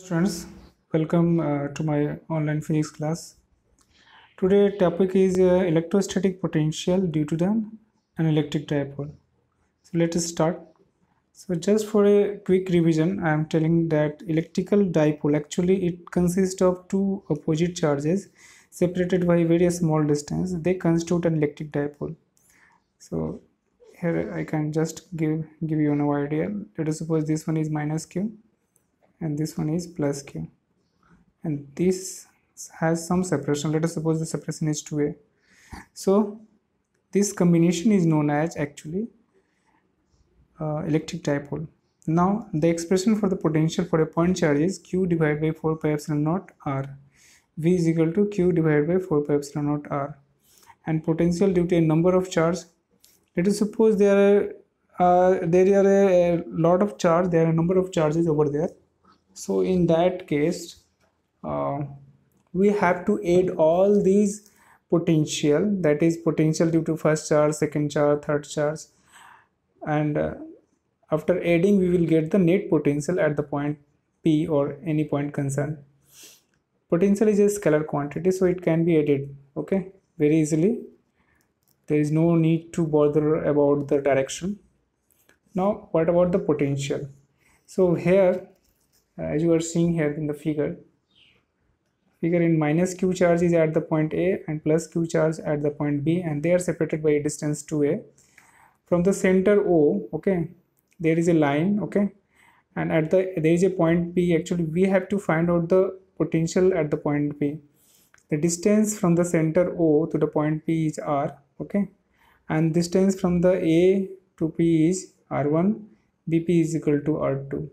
Students, welcome to my online physics class. Today topic is electrostatic potential due to an electric dipole. So let us start. So just for a quick revision, I am telling that electrical dipole actually it consists of two opposite charges separated by very small distance. They constitute an electric dipole. So here I can just give you an idea. Let us suppose this one is minus q and this one is plus q. And this has some separation. Let us suppose the separation is 2a. So this combination is known as actually electric dipole. Now the expression for the potential for a point charge is q divided by 4 pi epsilon naught r. V is equal to q divided by 4 pi epsilon naught r. And potential due to a number of charge. Let us suppose there are a lot of charge. There are a number of charges over there. So in that case, we have to add all these potential, that is potential due to first charge, second charge, third charge, and after adding we will get the net potential at the point P or any point concerned. Potential is a scalar quantity, so it can be added very easily. There is no need to bother about the direction. Now what about the potential? So here as you are seeing here in the figure in minus q charge is at the point A and plus q charge at the point B, and they are separated by a distance 2a. From the center O, there is a line, and at there is a point P. Actually we have to find out the potential at the point P. The distance from the center O to the point P is r, and distance from the A to P is r1, BP is equal to r2.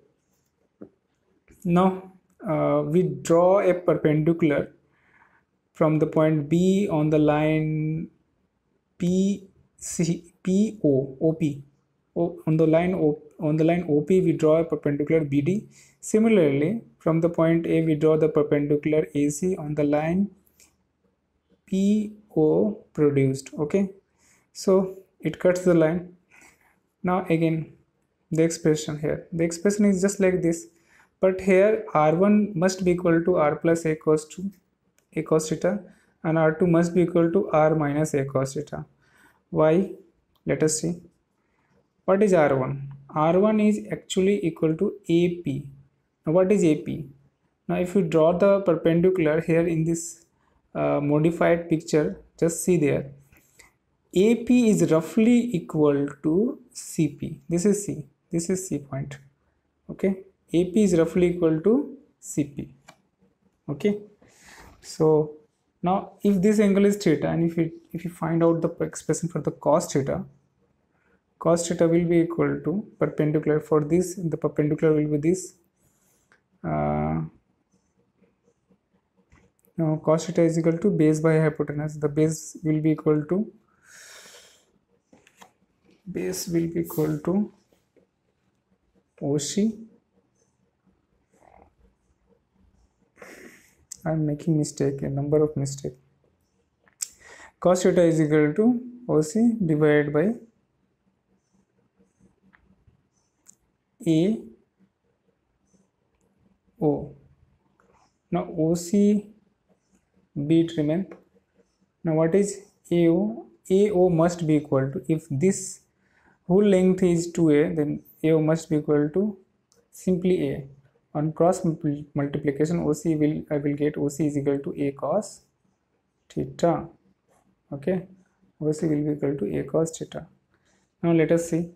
Now we draw a perpendicular from the point B on the line OP. On the line OP we draw a perpendicular BD. Similarly, from the point A we draw the perpendicular AC on the line PO produced. So it cuts the line. Now again the expression here. The expression is just like this. But here r1 must be equal to r plus a cos theta, and r2 must be equal to r minus a cos theta. Why? Let us see. What is r1? r1 is actually equal to AP. Now what is AP? Now if you draw the perpendicular here in this modified picture, just see there. AP is roughly equal to CP. This is C. This is C point. AP is roughly equal to CP. So now if this angle is theta, and if you find out the expression for the cos theta will be equal to perpendicular for this. The perpendicular will be this. Now cos theta is equal to base by hypotenuse. The base will be equal to OC. I am making a number of mistakes. Cos theta is equal to OC divided by AO. Now OC bit remain. Now what is AO? AO must be equal to, if this whole length is 2a, then AO must be equal to simply A. On cross multiplication, I will get OC is equal to A cos theta. OC will be equal to A cos theta. Now let us see.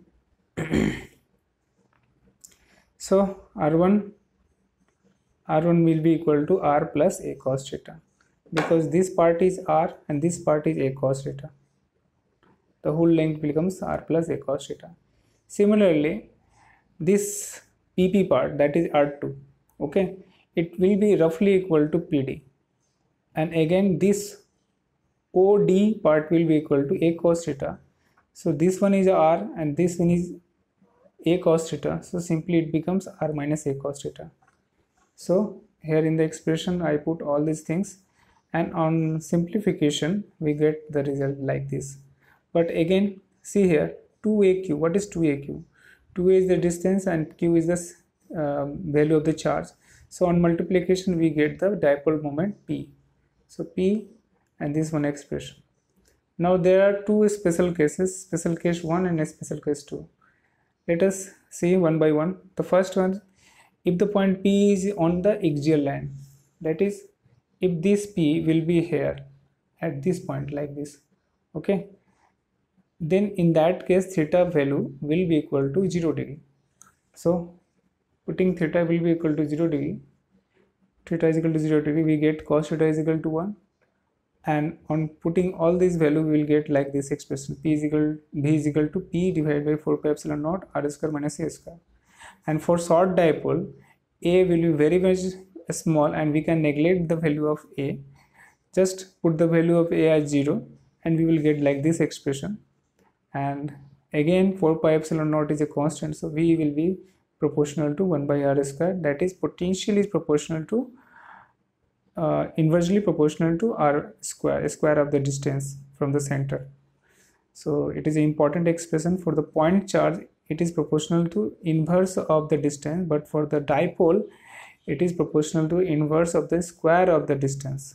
So R1 will be equal to R plus A cos theta, because this part is R and this part is A cos theta. The whole length becomes R plus A cos theta. Similarly, this PP part, that is R2, it will be roughly equal to PD, and again this OD part will be equal to A cos theta. So this one is R and this one is A cos theta, so simply it becomes R minus A cos theta. So here in the expression I put all these things, and on simplification we get the result like this. But again see here 2AQ. What is 2AQ? 2a is the distance and q is the value of the charge. So on multiplication we get the dipole moment P. So P and this one expression. Now there are two special cases, special case 1 and special case 2. Let us see one by one. The first one, if the point P is on the axial line, that is if this P will be here at this point like this, okay, then in that case theta value will be equal to 0 degree. So putting theta will be equal to 0 degree, theta is equal to 0 degree, we get cos theta is equal to 1, and on putting all these value we will get like this expression, v is equal to P divided by 4 pi epsilon naught r square minus a square. And for short dipole, a will be very much small and we can neglect the value of a, just put the value of a as 0 and we will get like this expression. And again 4 pi epsilon naught is a constant, so v will be proportional to 1 by r square, that is potential is proportional to inversely proportional to r square, square of the distance from the center. So it is an important expression. For the point charge it is proportional to inverse of the distance, but for the dipole it is proportional to inverse of the square of the distance.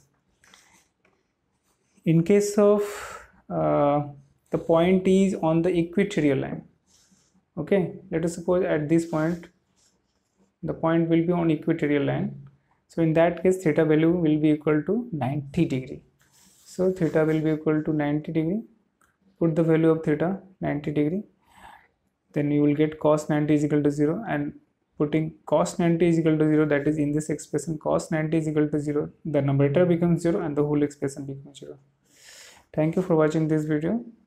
In case of the point is on the equatorial line, okay, let us suppose at this point the point will be on equatorial line. So in that case theta value will be equal to 90 degree. So theta will be equal to 90 degree. Put the value of theta 90 degree. Then you will get cos 90 is equal to 0, and putting cos 90 is equal to 0, that is in this expression cos 90 is equal to 0, the numerator becomes 0 and the whole expression becomes 0. Thank you for watching this video.